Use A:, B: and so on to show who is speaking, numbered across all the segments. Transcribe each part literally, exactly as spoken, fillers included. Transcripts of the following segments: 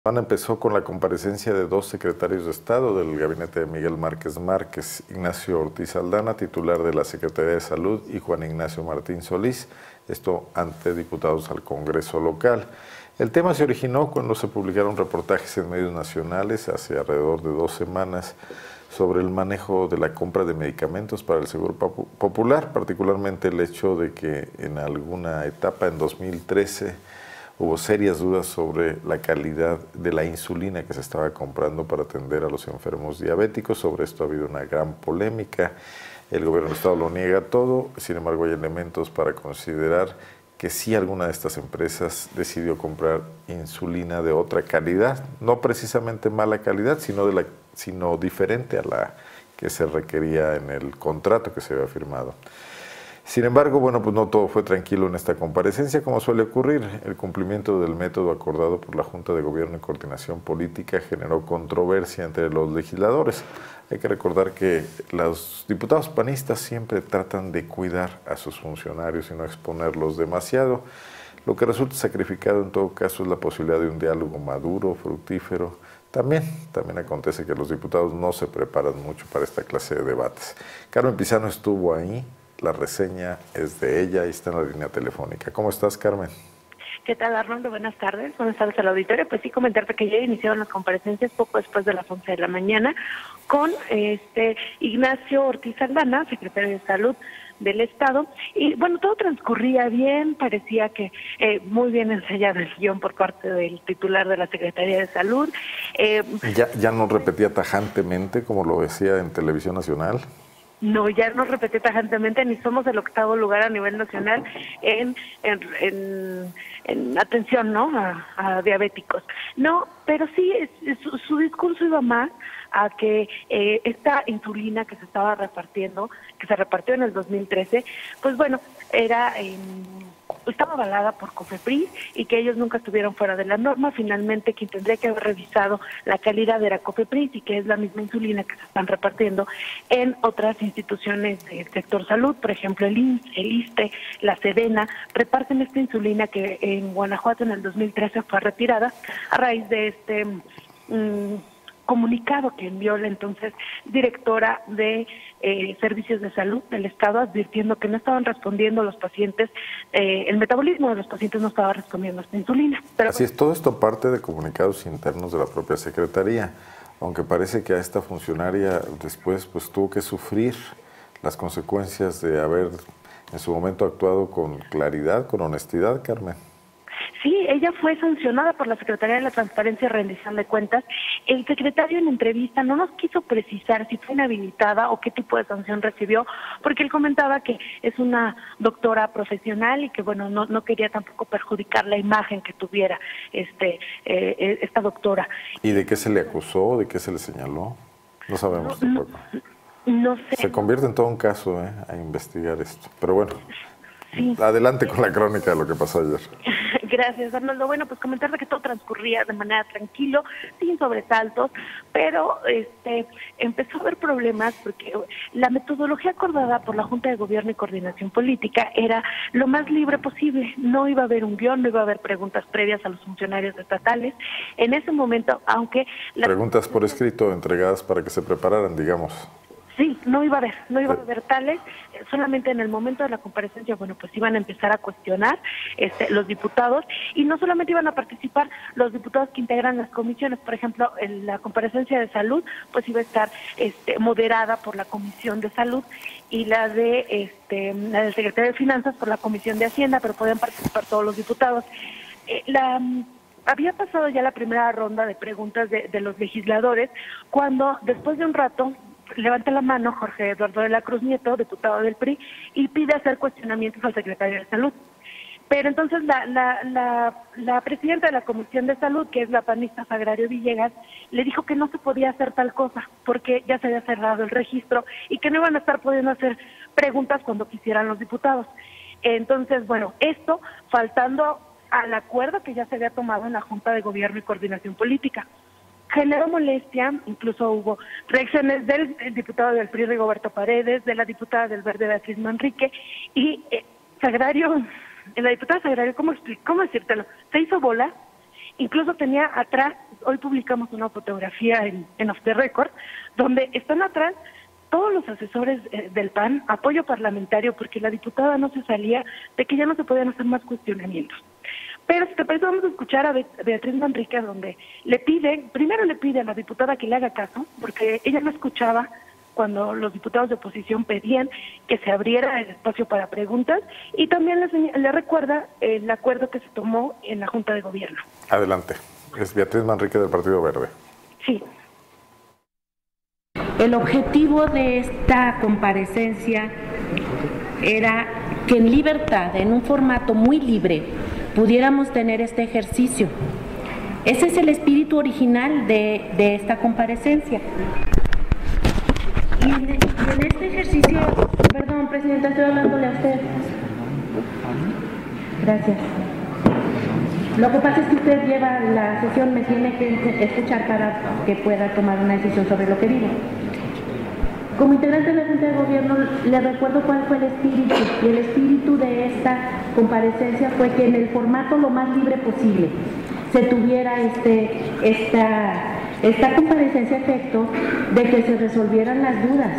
A: Semana empezó con la comparecencia de dos secretarios de Estado del gabinete de Miguel Márquez Márquez, Ignacio Ortiz Aldana, titular de la Secretaría de Salud, y Juan Ignacio Martín Solís, esto ante diputados al Congreso local. El tema se originó cuando se publicaron reportajes en medios nacionales hace alrededor de dos semanas sobre el manejo de la compra de medicamentos para el Seguro Popular, particularmente el hecho de que en alguna etapa en dos mil trece hubo serias dudas sobre la calidad de la insulina que se estaba comprando para atender a los enfermos diabéticos. Sobre esto ha habido una gran polémica. El gobierno del Estado lo niega todo, sin embargo hay elementos para considerar que sí alguna de estas empresas decidió comprar insulina de otra calidad, no precisamente mala calidad, sino, de la, sino diferente a la que se requería en el contrato que se había firmado. Sin embargo, bueno, pues no todo fue tranquilo en esta comparecencia, como suele ocurrir. El cumplimiento del método acordado por la Junta de Gobierno y Coordinación Política generó controversia entre los legisladores. Hay que recordar que los diputados panistas siempre tratan de cuidar a sus funcionarios y no exponerlos demasiado. Lo que resulta sacrificado en todo caso es la posibilidad de un diálogo maduro, fructífero. También, también acontece que los diputados no se preparan mucho para esta clase de debates. Carmen Pizano estuvo ahí. La reseña es de ella y está en la línea telefónica. ¿Cómo estás, Carmen?
B: ¿Qué tal, Arnoldo? Buenas tardes. Buenas tardes al auditorio. Pues sí, comentarte que ya iniciaron las comparecencias poco después de las once de la mañana con este Ignacio Ortiz Aldana, secretario de Salud del Estado. Y bueno, todo transcurría bien, parecía que eh, muy bien ensayado el guión por parte del titular de la Secretaría de Salud.
A: Eh, ¿Ya, ya no repetía tajantemente como lo decía en Televisión Nacional?
B: No, ya no repetí tajantemente, ni somos el octavo lugar a nivel nacional en, en, en, en atención, ¿no?, a, a diabéticos. No, pero sí, es, su, su discurso iba más a que eh, esta insulina que se estaba repartiendo, que se repartió en el dos mil trece, pues bueno, era eh, estaba avalada por COFEPRIS y que ellos nunca estuvieron fuera de la norma. Finalmente, quien tendría que haber revisado la calidad era COFEPRIS, y que es la misma insulina que se están repartiendo en otras instituciones del sector salud, por ejemplo el I M S S, el ISSSTE, la SEDENA, reparten esta insulina que en Guanajuato en el dos mil trece fue retirada a raíz de este mmm, comunicado que envió la entonces directora de eh, Servicios de Salud del Estado, advirtiendo que no estaban respondiendo los pacientes, eh, el metabolismo de los pacientes no estaba respondiendo a esta insulina. Pero
A: Así es, todo esto parte de comunicados internos de la propia Secretaría, aunque parece que a esta funcionaria después pues tuvo que sufrir las consecuencias de haber en su momento actuado con claridad, con honestidad, Carmen.
B: Sí, ella fue sancionada por la Secretaría de la Transparencia y Rendición de Cuentas. El secretario en entrevista no nos quiso precisar si fue inhabilitada o qué tipo de sanción recibió, porque él comentaba que es una doctora profesional y que bueno, no, no quería tampoco perjudicar la imagen que tuviera este eh, esta doctora.
A: ¿Y de qué se le acusó? ¿De qué se le señaló? No sabemos
B: no,
A: tampoco.
B: No, no sé.
A: Se convierte en todo un caso, ¿eh?, a investigar esto. Pero bueno,
B: sí.
A: Adelante con la crónica de lo que pasó ayer.
B: Gracias, Arnoldo. Bueno, pues comentar que todo transcurría de manera tranquilo, sin sobresaltos, pero este empezó a haber problemas porque la metodología acordada por la Junta de Gobierno y Coordinación Política era lo más libre posible. No iba a haber un guión, no iba a haber preguntas previas a los funcionarios estatales. En ese momento, aunque...
A: La... Preguntas por escrito entregadas para que se prepararan, digamos.
B: Sí, no iba a haber, no iba a haber tales, solamente en el momento de la comparecencia, bueno, pues iban a empezar a cuestionar este, los diputados, y no solamente iban a participar los diputados que integran las comisiones. Por ejemplo, en la comparecencia de salud, pues iba a estar este, moderada por la Comisión de Salud, y la de este, la del Secretario de Finanzas por la Comisión de Hacienda, pero podían participar todos los diputados. Eh, la... Había pasado ya la primera ronda de preguntas de, de los legisladores, cuando después de un rato levanta la mano Jorge Eduardo de la Cruz Nieto, diputado del P R I, y pide hacer cuestionamientos al secretario de Salud. Pero entonces la, la, la, la presidenta de la Comisión de Salud, que es la panista Sagrario Villegas, le dijo que no se podía hacer tal cosa, porque ya se había cerrado el registro y que no iban a estar pudiendo hacer preguntas cuando quisieran los diputados. Entonces, bueno, esto faltando al acuerdo que ya se había tomado en la Junta de Gobierno y Coordinación Política. Generó molestia, incluso hubo reacciones del diputado del P R I, Rigoberto Paredes, de la diputada del Verde, Beatriz Manrique, y eh, Sagrario, la diputada Sagrario, ¿cómo, ¿cómo decírtelo? Se hizo bola, incluso tenía atrás hoy publicamos una fotografía en, en Off the Record, donde están atrás todos los asesores eh, del P A N, apoyo parlamentario, porque la diputada no se salía de que ya no se podían hacer más cuestionamientos. Pero si te parece, vamos a escuchar a Beatriz Manrique, donde le pide, primero le pide a la diputada que le haga caso, porque ella no escuchaba cuando los diputados de oposición pedían que se abriera el espacio para preguntas, y también le, le recuerda el acuerdo que se tomó en la Junta de Gobierno.
A: Adelante. Es Beatriz Manrique del Partido Verde.
B: Sí.
C: El objetivo de esta comparecencia era que en libertad, en un formato muy libre, pudiéramos tener este ejercicio. Ese es el espíritu original de, de esta comparecencia. Y en, y en este ejercicio, perdón, Presidenta, estoy hablándole a usted. Gracias. Lo que pasa es que usted lleva la sesión, me tiene que escuchar para que pueda tomar una decisión sobre lo que digo. Como integrante de la Junta de Gobierno, le recuerdo cuál fue el espíritu, y el espíritu de esta comparecencia fue que en el formato lo más libre posible se tuviera este, esta, esta comparecencia a efecto de que se resolvieran las dudas.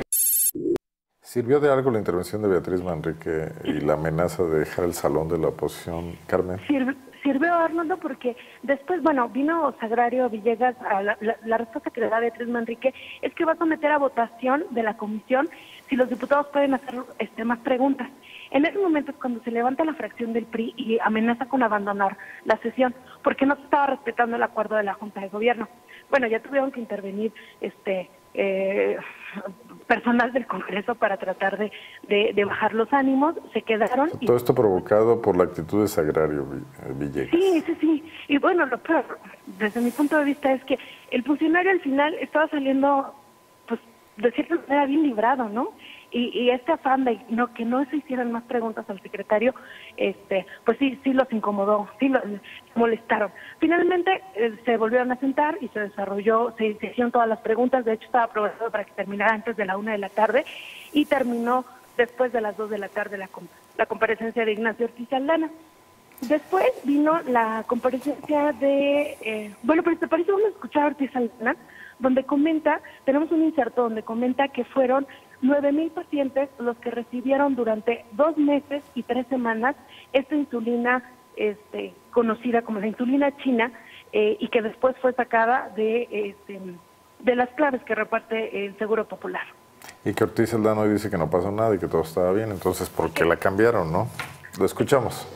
A: ¿Sirvió de algo la intervención de Beatriz Manrique y la amenaza de dejar el salón de la oposición, Carmen?
B: Sirve. Sirvió, Arnoldo, porque después, bueno, vino Sagrario Villegas, a la, la, la respuesta que le da Beatriz Manrique es que va a someter a votación de la comisión si los diputados pueden hacer este, más preguntas. En ese momento es cuando se levanta la fracción del P R I y amenaza con abandonar la sesión, porque no se estaba respetando el acuerdo de la Junta de Gobierno. Bueno, ya tuvieron que intervenir este eh, personal del Congreso para tratar de, de, de bajar los ánimos, se quedaron.
A: Todo y... esto provocado por la actitud de Sagrario Villegas.
B: Sí, sí, sí. Y bueno, lo peor, desde mi punto de vista, es que el funcionario al final estaba saliendo, pues, de cierta manera bien librado, ¿no? Y, y este afán de no, que no se hicieran más preguntas al secretario, este, pues sí, sí los incomodó, sí los molestaron. Finalmente eh, se volvieron a sentar y se desarrolló, se, se hicieron todas las preguntas. De hecho estaba programado para que terminara antes de la una de la tarde y terminó después de las dos de la tarde la, la comparecencia de Ignacio Ortiz Aldana. Después vino la comparecencia de, eh, bueno, pero te parece, vamos a escuchar a Ortiz Aldana, donde comenta, tenemos un inserto donde comenta que fueron nueve mil pacientes los que recibieron durante dos meses y tres semanas esta insulina este, conocida como la insulina china, eh, y que después fue sacada de, este, de las claves que reparte el Seguro Popular.
A: Y que Ortiz Aldana hoy dice que no pasó nada y que todo estaba bien, entonces ¿por qué la cambiaron, no? Lo escuchamos.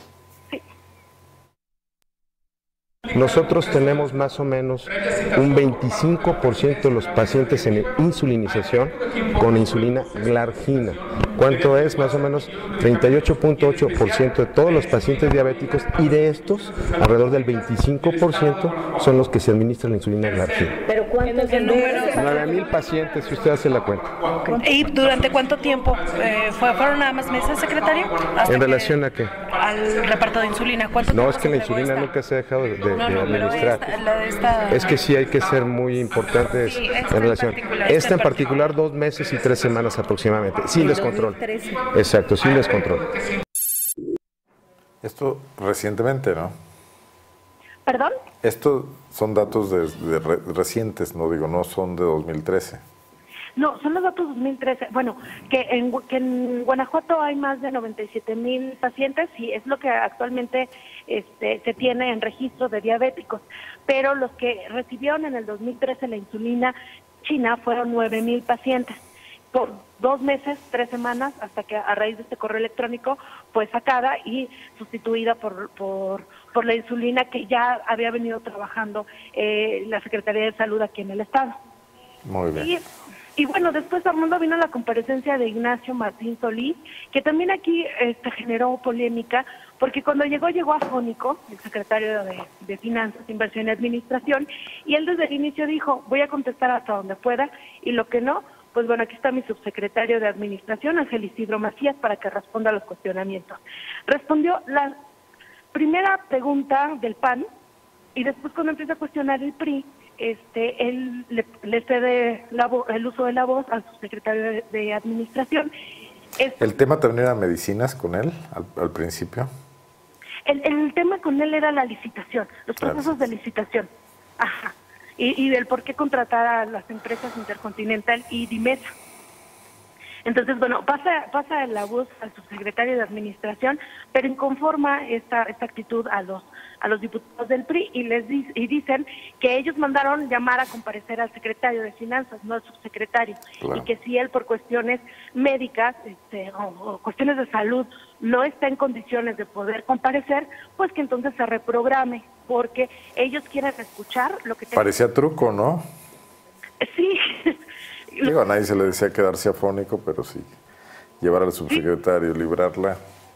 D: Nosotros tenemos más o menos un veinticinco por ciento de los pacientes en insulinización con insulina glargina. ¿Cuánto es? Más o menos treinta y ocho punto ocho por ciento de todos los pacientes diabéticos, y de estos, alrededor del veinticinco por ciento son los que se administran la insulina glargina.
C: ¿Pero cuántos de números?
D: nueve mil pacientes, si usted hace la cuenta.
E: ¿Y durante cuánto tiempo? Eh, ¿Fueron nada más meses, secretario?
D: ¿En relación a qué?
E: Al reparto de insulina. ¿Cuánto
D: no,
E: tiempo
D: es que la insulina
E: esta?
D: nunca se ha dejado de, de,
E: no, no,
D: de administrar.
E: Esta, la, esta...
D: Es que sí hay que ser muy importantes sí, en relación. En esta en particular, dos meses y tres semanas aproximadamente, sin descontrol. Exacto, sin descontrol.
A: Esto recientemente, ¿no?
B: ¿Perdón?
A: Estos son datos de, de re, recientes, no digo, no son de dos mil trece.
B: No, son los datos dos mil trece. Bueno, que en, que en Guanajuato hay más de noventa y siete mil pacientes y es lo que actualmente este, se tiene en registro de diabéticos. Pero los que recibieron en el dos mil trece la insulina china fueron nueve mil pacientes. Por dos meses, tres semanas, hasta que a raíz de este correo electrónico fue sacada y sustituida por, por, por la insulina que ya había venido trabajando eh, la Secretaría de Salud aquí en el Estado.
A: Muy bien.
B: Y, y bueno, después Armando vino la comparecencia de Ignacio Martín Solís, que también aquí este, generó polémica, porque cuando llegó, llegó afónico, el secretario de, de Finanzas, Inversión y Administración, y él desde el inicio dijo, voy a contestar hasta donde pueda, y lo que no, pues bueno, aquí está mi subsecretario de Administración, Ángel Isidro Macías, para que responda a los cuestionamientos. Respondió la primera pregunta del P A N, y después cuando empieza a cuestionar el P R I, este, él le, le cede la vo, el uso de la voz al subsecretario de, de Administración. Es,
A: ¿El tema también era medicinas con él al, al principio?
B: El, el tema con él era la licitación, los procesos de licitación. Ajá. Y, y del por qué contratar a las empresas Intercontinental y Dimesa. Entonces, bueno, pasa pasa la voz al subsecretario de Administración, pero inconforma esta esta actitud a los a los diputados del P R I y les di, y dicen que ellos mandaron llamar a comparecer al secretario de Finanzas, no al subsecretario, claro. Y que si él por cuestiones médicas este, o, o cuestiones de salud no está en condiciones de poder comparecer, pues que entonces se reprograme, porque ellos quieren escuchar lo que...
A: Parecía te... truco, ¿no?
B: Sí.
A: Digo, a nadie se le decía quedarse afónico, pero sí, llevar al subsecretario, sí. Librarla.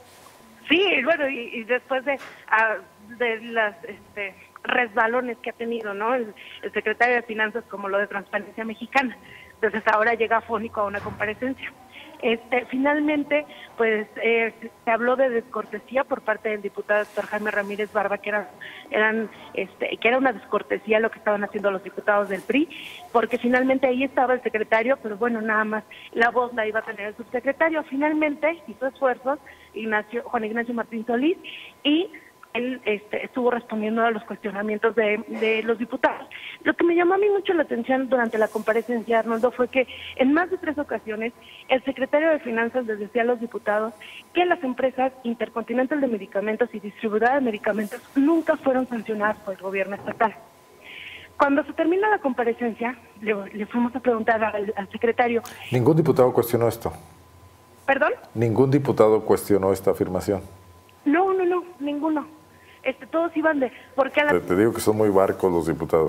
B: Sí, bueno, y, y después de, uh, de las este, resbalones que ha tenido, ¿no? El, el secretario de Finanzas, como lo de Transparencia Mexicana. Entonces ahora llega afónico a una comparecencia. Este, finalmente, pues eh, se habló de descortesía por parte del diputado doctor Jaime Ramírez Barba, que eran, eran, este, que era una descortesía lo que estaban haciendo los diputados del P R I, porque finalmente ahí estaba el secretario, pero bueno, nada más la voz la iba a tener el subsecretario. Finalmente hizo esfuerzos Ignacio, Juan Ignacio Martín Solís, y él este, estuvo respondiendo a los cuestionamientos de, de los diputados. Lo que me llamó a mí mucho la atención durante la comparecencia, Arnoldo, fue que en más de tres ocasiones el secretario de Finanzas les decía a los diputados que las empresas Intercontinental de Medicamentos y distribuidoras de medicamentos nunca fueron sancionadas por el gobierno estatal. Cuando se termina la comparecencia, le, le fuimos a preguntar al, al secretario...
A: ¿Ningún diputado cuestionó esto?
B: ¿Perdón?
A: ¿Ningún diputado cuestionó esta afirmación?
B: No, no, no, ninguno. Este, todos iban de... porque a la...
A: te, te digo que son muy barcos los diputados.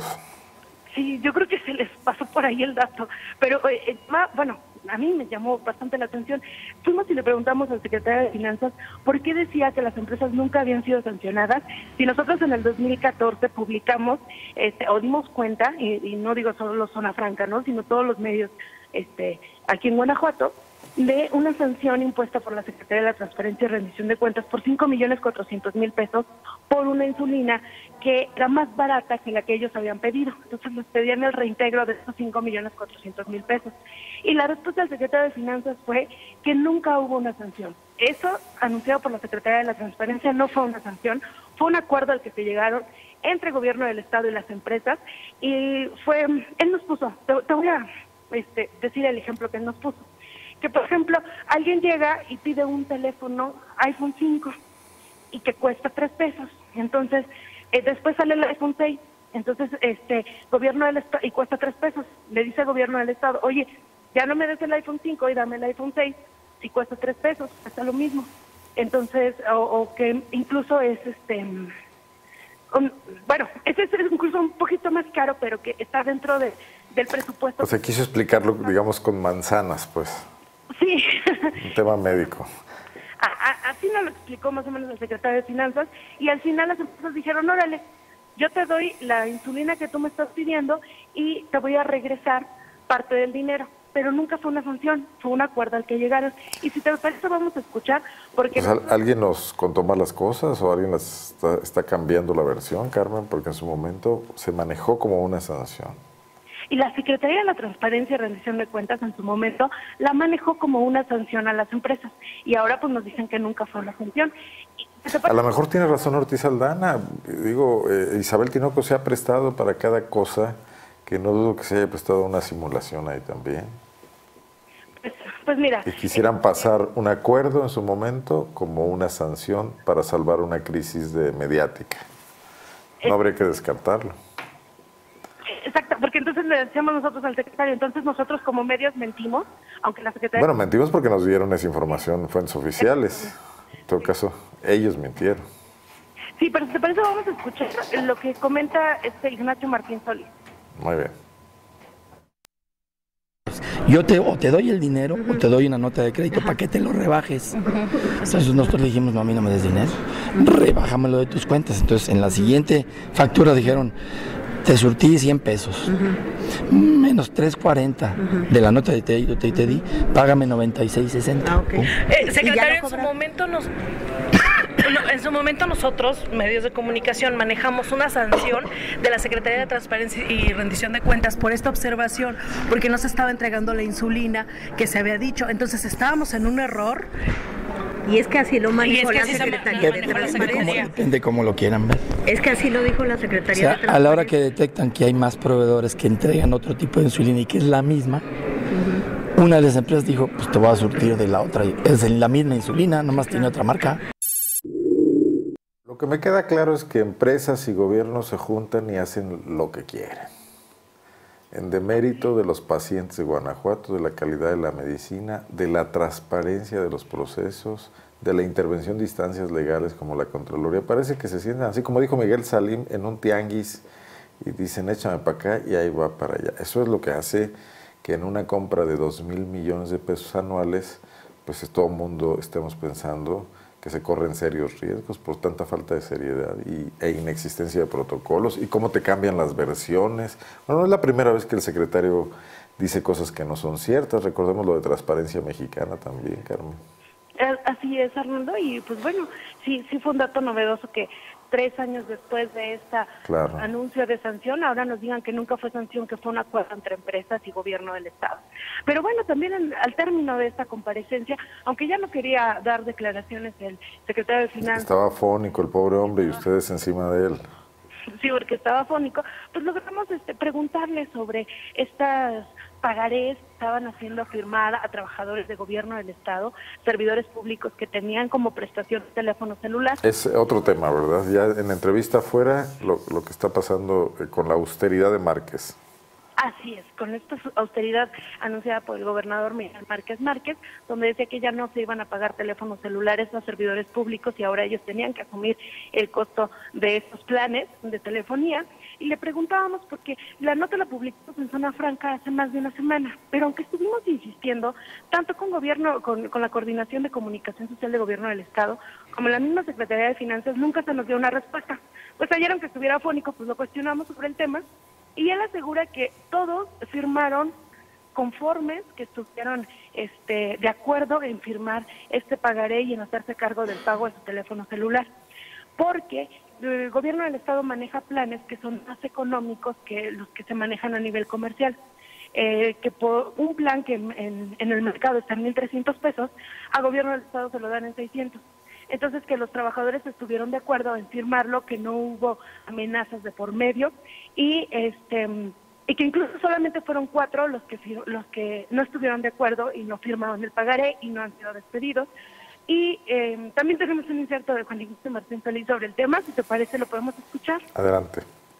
B: Sí, yo creo que se les pasó por ahí el dato. Pero, eh, ma, bueno, a mí me llamó bastante la atención. Fuimos y le preguntamos al secretario de Finanzas por qué decía que las empresas nunca habían sido sancionadas. Si nosotros en el dos mil catorce publicamos, este, o dimos cuenta, y, y no digo solo Zona Franca, ¿no?, sino todos los medios este, aquí en Guanajuato, de una sanción impuesta por la Secretaría de la Transparencia y Rendición de Cuentas por cinco millones cuatrocientos mil pesos por una insulina que era más barata que la que ellos habían pedido. Entonces les pedían el reintegro de esos cinco millones cuatrocientos mil pesos. Y la respuesta del secretario de Finanzas fue que nunca hubo una sanción. Eso, anunciado por la Secretaría de la Transparencia, no fue una sanción, fue un acuerdo al que se llegaron entre el gobierno del Estado y las empresas, y fue, él nos puso, te, te voy a este, decir el ejemplo que él nos puso. Que, por ejemplo, alguien llega y pide un teléfono iPhone cinco y que cuesta tres pesos. Entonces, eh, después sale el iPhone seis. Entonces, este, gobierno del Estado, y cuesta tres pesos. Le dice el gobierno del Estado, oye, ya no me des el iPhone cinco y dame el iPhone seis. Si cuesta tres pesos, cuesta lo mismo. Entonces, o, o que incluso es, este, un, bueno, ese es incluso un poquito más caro, pero que está dentro de, del presupuesto.
A: O sea, quiso explicarlo, digamos, con manzanas, pues.
B: Sí.
A: Un tema médico.
B: A, a, así nos lo explicó más o menos el secretario de Finanzas, y al final las empresas dijeron, órale, yo te doy la insulina que tú me estás pidiendo y te voy a regresar parte del dinero. Pero nunca fue una sanción, fue un acuerdo al que llegaron. Y si te parece, vamos a escuchar, porque...
A: Pues, ¿alguien nos contó mal las cosas o alguien las está, está cambiando la versión, Carmen? Porque en su momento se manejó como una sanción.
B: Y la Secretaría de la Transparencia y Rendición de Cuentas en su momento la manejó como una sanción a las empresas. Y ahora pues nos dicen que nunca fue una sanción.
A: A lo mejor tiene razón Ortiz Aldana. Digo, eh, Isabel Tinoco se ha prestado para cada cosa, que no dudo que se haya prestado una simulación ahí también.
B: Pues, pues mira...
A: Y quisieran pasar un acuerdo en su momento como una sanción para salvar una crisis de mediática. No habría que descartarlo.
B: Exacto, porque entonces le decíamos nosotros al secretario, entonces nosotros como medios mentimos, aunque la secretaria...
A: Bueno, mentimos porque nos dieron esa información en fuentes oficiales. En todo caso, ellos mintieron.
B: Sí, pero si te parece vamos a escuchar lo que comenta este Ignacio Martín Solís.
A: Muy bien.
F: Yo te, o te doy el dinero uh-huh. o te doy una nota de crédito para que te lo rebajes. Uh-huh. Entonces nosotros le dijimos, no, a mí no me des dinero, uh-huh. rebájamelo de tus cuentas. Entonces en la siguiente factura dijeron, te surtí cien pesos, uh-huh. menos tres cuarenta uh-huh. de la nota de crédito que te di, págame noventa y seis sesenta.
E: Ah, okay. eh, secretario, en su momento nos... No, en su momento nosotros, medios de comunicación, manejamos una sanción de la Secretaría de Transparencia y Rendición de Cuentas por esta observación, porque no se estaba entregando la insulina que se había dicho. Entonces estábamos en un error
G: Y es que así lo manejó
E: es que
G: la
E: así se
G: Secretaría
E: manejó
G: de
E: la
G: Transparencia.
F: Como, depende cómo lo quieran ver.
G: Es que así lo dijo la
F: O
G: Secretaría
F: sea,
G: de Transparencia.
F: a la hora que detectan que hay más proveedores que entregan otro tipo de insulina y que es la misma, uh-huh. una de las empresas dijo, pues te voy a surtir de la otra. Es la misma insulina, nomás tiene otra marca.
A: Lo que me queda claro es que empresas y gobiernos se juntan y hacen lo que quieren. En demérito de los pacientes de Guanajuato, de la calidad de la medicina, de la transparencia de los procesos, de la intervención de instancias legales como la Contraloría. Parece que se sientan así, como dijo Miguel Salim, en un tianguis y dicen, échame para acá y ahí va para allá. Eso es lo que hace que en una compra de dos mil millones de pesos anuales, pues todo el mundo estemos pensando que se corren serios riesgos por tanta falta de seriedad y, e inexistencia de protocolos y cómo te cambian las versiones. Bueno, no es la primera vez que el secretario dice cosas que no son ciertas. Recordemos lo de Transparencia Mexicana también, Carmen.
B: Así es, Arnoldo, y pues bueno, sí, sí fue un dato novedoso que tres años después de este claro. anuncio de sanción, ahora nos digan que nunca fue sanción, que fue un acuerdo entre empresas y gobierno del Estado. Pero bueno, también en, al término de esta comparecencia, aunque ya no quería dar declaraciones el secretario de Finanzas.
A: Estaba afónico el pobre hombre y ustedes encima de él.
B: Sí, porque estaba afónico, pues logramos este, preguntarle sobre estas pagarés que estaban haciendo firmar a trabajadores de gobierno del Estado, servidores públicos que tenían como prestación teléfono celular.
A: Es otro tema, ¿verdad? Ya en la entrevista afuera, lo, lo que está pasando con la austeridad de Márquez.
B: Así es, con esta austeridad anunciada por el gobernador Miguel Márquez Márquez, donde decía que ya no se iban a pagar teléfonos celulares a servidores públicos y ahora ellos tenían que asumir el costo de estos planes de telefonía. Y le preguntábamos porque la nota la publicamos en Zona Franca hace más de una semana, pero aunque estuvimos insistiendo, tanto con gobierno, con, con la Coordinación de Comunicación Social de Gobierno del Estado, como la misma Secretaría de Finanzas, nunca se nos dio una respuesta. Pues ayer, aunque estuviera afónico, pues lo cuestionamos sobre el tema, y él asegura que todos firmaron conformes, que estuvieron este, de acuerdo en firmar este pagaré y en hacerse cargo del pago de su teléfono celular, porque el gobierno del Estado maneja planes que son más económicos que los que se manejan a nivel comercial. Eh, que por un plan que en, en, en el mercado está en mil trescientos pesos, a gobierno del Estado se lo dan en seiscientos. Entonces, que los trabajadores estuvieron de acuerdo en firmarlo, que no hubo amenazas de por medio y este y que incluso solamente fueron cuatro los que los que no estuvieron de acuerdo y no firmaron el pagaré y no han sido despedidos. Y eh, también tenemos un inserto de Juan Ignacio Martín Solís sobre el tema, si te parece lo podemos escuchar.
A: Adelante.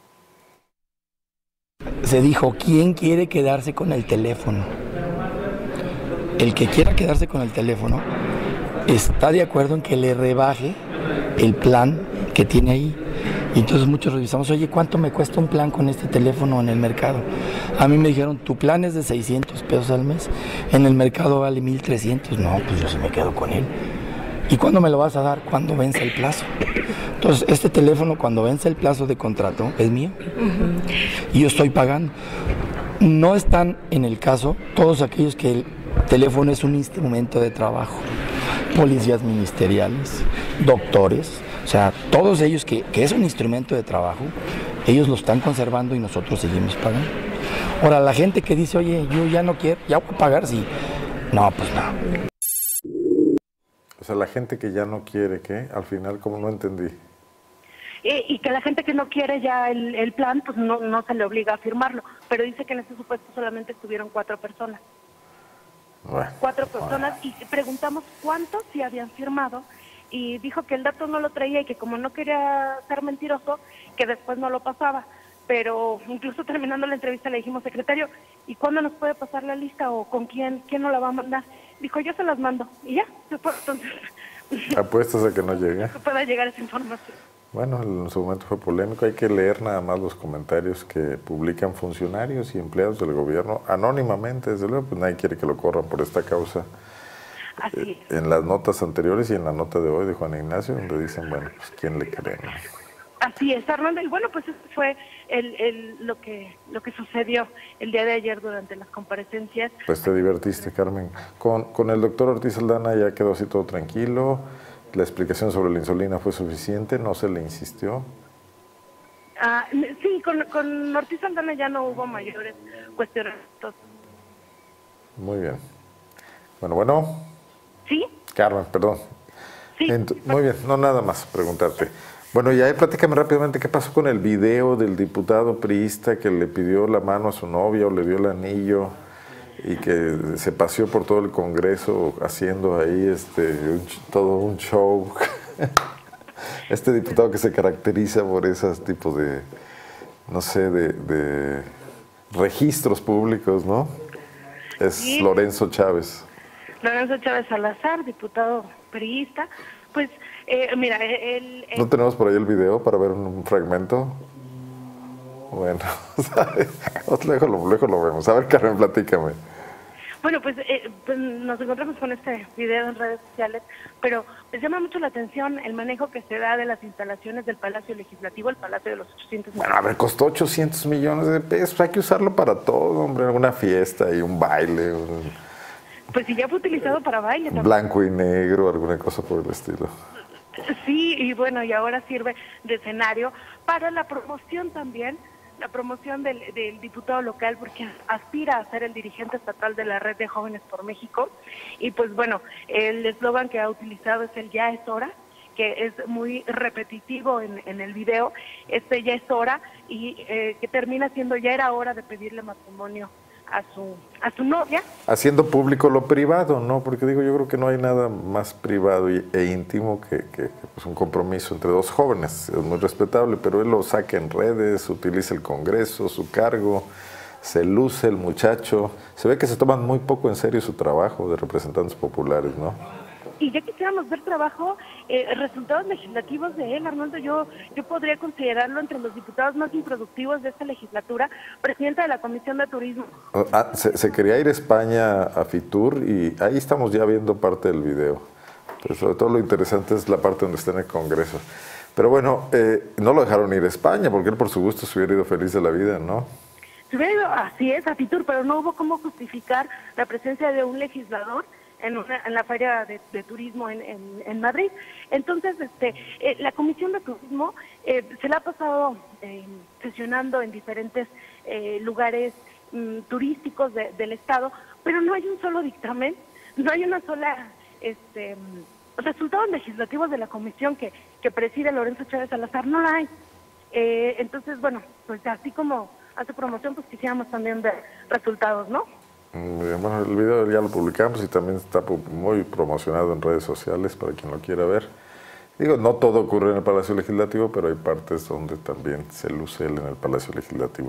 F: Se dijo, ¿quién quiere quedarse con el teléfono? El que quiera quedarse con el teléfono está de acuerdo en que le rebaje el plan que tiene ahí. Y entonces muchos revisamos, oye, ¿cuánto me cuesta un plan con este teléfono en el mercado? A mí me dijeron, tu plan es de seiscientos pesos al mes, en el mercado vale mil trescientos. No, pues yo sí me quedo con él. ¿Y cuándo me lo vas a dar? Cuando vence el plazo. Entonces, este teléfono, cuando vence el plazo de contrato, es mío. Uh-huh. Y yo estoy pagando. No están en el caso todos aquellos que el teléfono es un instrumento de trabajo. Policías ministeriales, doctores, o sea, todos ellos que, que es un instrumento de trabajo, ellos lo están conservando y nosotros seguimos pagando. Ahora, la gente que dice, oye, yo ya no quiero, ya voy a pagar, sí. No, pues no.
A: O sea, la gente que ya no quiere, ¿qué? Al final, como no entendí.
B: Y, y que la gente que no quiere ya el, el plan, pues no, no se le obliga a firmarlo. Pero dice que en ese supuesto solamente estuvieron cuatro personas. Bueno, cuatro personas bueno. Y preguntamos cuántos sí habían firmado y dijo que el dato no lo traía y que como no quería ser mentiroso, que después no lo pasaba. Pero incluso terminando la entrevista le dijimos, secretario, ¿y cuándo nos puede pasar la lista o con quién, quién nos la va a mandar? Dijo, yo se las mando. Y ya, se fue. Entonces,
A: apuestas a que no llegue.
B: Que pueda llegar esa información.
A: Bueno, en su momento fue polémico. Hay que leer nada más los comentarios que publican funcionarios y empleados del gobierno anónimamente. Desde luego, pues nadie quiere que lo corran por esta causa.
B: Así
A: eh, en las notas anteriores y en la nota de hoy de Juan Ignacio, donde dicen, bueno, pues ¿quién le cree?
B: Así es, Arnoldo. Y bueno, pues eso fue el, el, lo que lo que sucedió el día de ayer durante las comparecencias.
A: Pues te divertiste, Carmen. Con, con el doctor Ortiz Aldana ya quedó así todo tranquilo. La explicación sobre la insulina fue suficiente, no se le insistió.
B: Ah, sí, con, con Ortiz Aldana ya no hubo mayores cuestionamientos.
A: Muy bien. Bueno, bueno.
B: ¿Sí?
A: Carmen, perdón.
B: Sí.
A: Ent- muy bien, no nada más preguntarte. Bueno, y ahí platícame rápidamente qué pasó con el video del diputado priista que le pidió la mano a su novia o le dio el anillo y que se paseó por todo el Congreso haciendo ahí este un, todo un show. Este diputado que se caracteriza por esos tipos de, no sé, de, de registros públicos, ¿no? Es
B: Sí.
A: Lorenzo Chávez.
B: Lorenzo Chávez Salazar, diputado priista. Pues, eh, mira, él... él
A: ¿No tenemos por ahí el video para ver un, un fragmento? Bueno, luego lo, luego lo vemos. A ver, Carmen, platícame.
B: Bueno, pues, eh, pues nos encontramos con este video en redes sociales, pero les llama mucho la atención el manejo que se da de las instalaciones del Palacio Legislativo, el Palacio de los ochocientos millones.
A: Bueno, a ver, costó ochocientos millones de pesos. Hay que usarlo para todo, hombre. Una fiesta y un baile, un
B: Pues si ya fue utilizado para baile también.
A: blanco y negro, alguna cosa por el estilo.
B: Sí, y bueno, y ahora sirve de escenario para la promoción también, la promoción del, del diputado local, porque aspira a ser el dirigente estatal de la Red de Jóvenes por México. Y pues bueno, el eslogan que ha utilizado es el "ya es hora", que es muy repetitivo en, en el video. Este "ya es hora", y eh, que termina siendo "ya era hora de pedirle matrimonio a su a su novia".
A: Haciendo público lo privado, ¿no? Porque digo, yo creo que no hay nada más privado y, e íntimo que, que, que pues un compromiso entre dos jóvenes. Es muy respetable, pero él lo saca en redes, utiliza el Congreso, su cargo, se luce el muchacho. Se ve que se toman muy poco en serio su trabajo de representantes populares, ¿no?
B: Y ya quisiéramos ver trabajo, eh, resultados legislativos de él, Arnoldo. Yo yo podría considerarlo entre los diputados más improductivos de esta legislatura, presidenta de la Comisión de Turismo.
A: Ah, se, se quería ir a España a Fitur y ahí estamos ya viendo parte del video. Pero sobre todo lo interesante es la parte donde está en el Congreso. Pero bueno, eh, no lo dejaron ir a España porque él por su gusto se hubiera ido feliz de la vida, ¿no?
B: Se hubiera ido, así es, a Fitur, pero no hubo cómo justificar la presencia de un legislador en, una, en la feria de, de turismo en, en, en Madrid. Entonces, este, eh, la Comisión de Turismo eh, se la ha pasado eh, sesionando en diferentes eh, lugares mm, turísticos de, del Estado, pero no hay un solo dictamen, no hay una sola este, resultados legislativos de la comisión que, que preside Lorenzo Chávez Salazar, no la hay. Eh, entonces, bueno, pues así como hace promoción, pues quisiéramos también ver resultados, ¿no?
A: Bueno, el video ya lo publicamos y también está muy promocionado en redes sociales para quien lo quiera ver. Digo, no todo ocurre en el Palacio Legislativo, pero hay partes donde también se luce él en el Palacio Legislativo.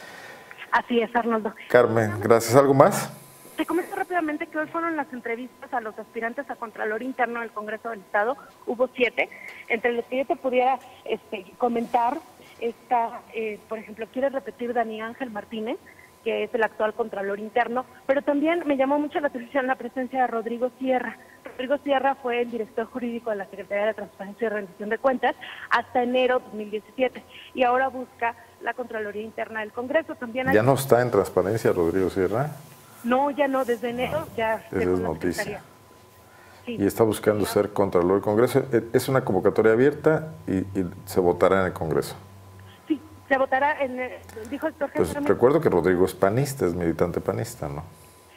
B: Así es, Arnoldo.
A: Carmen, gracias. ¿Algo más?
B: Te comento rápidamente que hoy fueron las entrevistas a los aspirantes a Contralor Interno del Congreso del Estado. Hubo siete, entre los que yo te pudiera este, comentar. Está, eh, por ejemplo, quiere repetir Dani Ángel Martínez, que es el actual Contralor Interno, pero también me llamó mucho la atención la presencia de Rodrigo Sierra. Rodrigo Sierra fue el director jurídico de la Secretaría de Transparencia y Rendición de Cuentas hasta enero de dos mil diecisiete y ahora busca la Contraloría Interna del Congreso. También hay...
A: ¿Ya no está en transparencia Rodrigo Sierra?
B: No, ya no, desde enero ya...
A: Esa es noticia.
B: Sí.
A: Y está buscando ser Contralor del Congreso. Es una convocatoria abierta y, y se votará en el Congreso.
B: Sí, se votará en... El, dijo Héctor
A: Pues
B: Germán.
A: recuerdo que Rodrigo es panista, es militante panista, ¿no?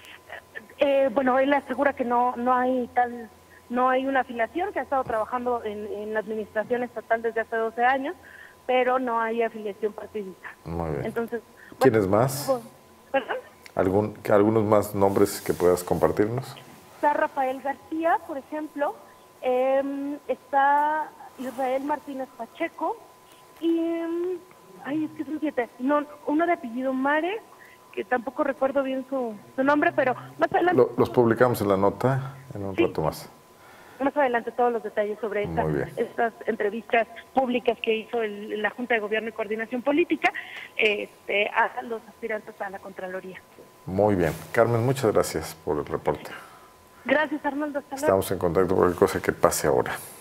B: Eh, bueno, él asegura que no no hay tal, no hay una afiliación, que ha estado trabajando en, en la administración estatal desde hace doce años, pero no hay afiliación partidista.
A: Muy bien.
B: Entonces,
A: ¿quiénes
B: bueno,
A: más?
B: ¿Perdón?
A: ¿Algún, ¿Algunos más nombres que puedas compartirnos?
B: Está Rafael García, por ejemplo, eh, está Israel Martínez Pacheco y, ay, es que son siete, no, uno de apellido Mare, que tampoco recuerdo bien su, su nombre, pero más adelante...
A: Lo, los publicamos en la nota en un
B: Sí.
A: rato más.
B: Más adelante todos los detalles sobre esta,
A: Muy bien.
B: estas entrevistas públicas que hizo el, la Junta de Gobierno y Coordinación Política este, a los aspirantes a la Contraloría.
A: Muy bien. Carmen, muchas gracias por el reporte.
B: Gracias, Arnoldo. Hasta luego.
A: Estamos en contacto por cualquier cosa que pase ahora.